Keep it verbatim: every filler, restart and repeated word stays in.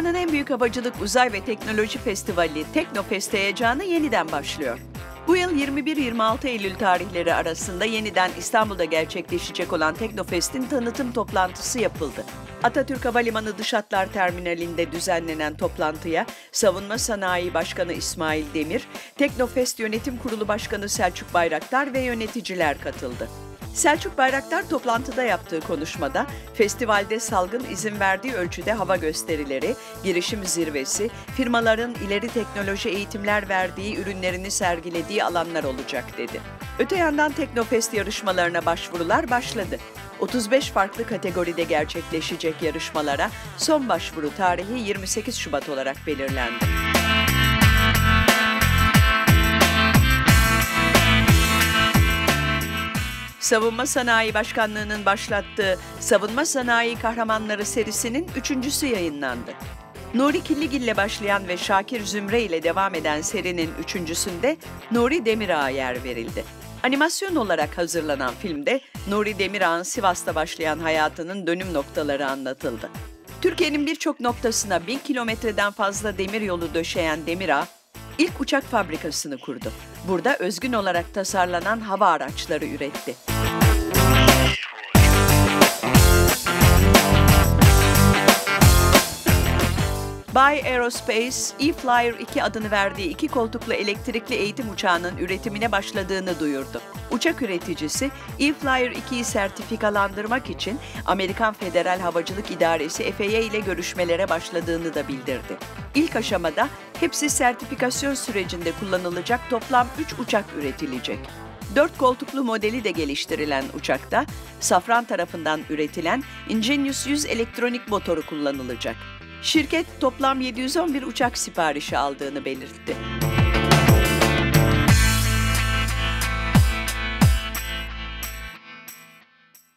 Dünyanın en büyük havacılık, uzay ve teknoloji festivali Teknofest heyecanı yeniden başlıyor. Bu yıl yirmi bir yirmi altı Eylül tarihleri arasında yeniden İstanbul'da gerçekleşecek olan Teknofest'in tanıtım toplantısı yapıldı. Atatürk Havalimanı Dış Hatlar Terminali'nde düzenlenen toplantıya Savunma Sanayi Başkanı İsmail Demir, Teknofest Yönetim Kurulu Başkanı Selçuk Bayraktar ve yöneticiler katıldı. Selçuk Bayraktar toplantıda yaptığı konuşmada, festivalde salgın izin verdiği ölçüde hava gösterileri, girişim zirvesi, firmaların ileri teknoloji eğitimler verdiği, ürünlerini sergilediği alanlar olacak dedi. Öte yandan Teknofest yarışmalarına başvurular başladı. otuz beş farklı kategoride gerçekleşecek yarışmalara son başvuru tarihi yirmi sekiz Şubat olarak belirlendi. Savunma Sanayi Başkanlığı'nın başlattığı Savunma Sanayi Kahramanları serisinin üçüncüsü yayınlandı. Nuri Killigil'le başlayan ve Şakir Zümre ile devam eden serinin üçüncüsünde Nuri Demirağ'a yer verildi. Animasyon olarak hazırlanan filmde Nuri Demirağ'ın Sivas'ta başlayan hayatının dönüm noktaları anlatıldı. Türkiye'nin birçok noktasına bin kilometreden fazla demiryolu döşeyen Demirağ, ilk uçak fabrikasını kurdu. Burada özgün olarak tasarlanan hava araçları üretti. Bay Aerospace, E-Flyer iki adını verdiği iki koltuklu elektrikli eğitim uçağının üretimine başladığını duyurdu. Uçak üreticisi, E-Flyer ikiyi sertifikalandırmak için Amerikan Federal Havacılık İdaresi F A A ile görüşmelere başladığını da bildirdi. İlk aşamada hepsi sertifikasyon sürecinde kullanılacak toplam üç uçak üretilecek. Dört koltuklu modeli de geliştirilen uçakta, Safran tarafından üretilen Ingenius yüz elektronik motoru kullanılacak. Şirket toplam yedi yüz on bir uçak siparişi aldığını belirtti.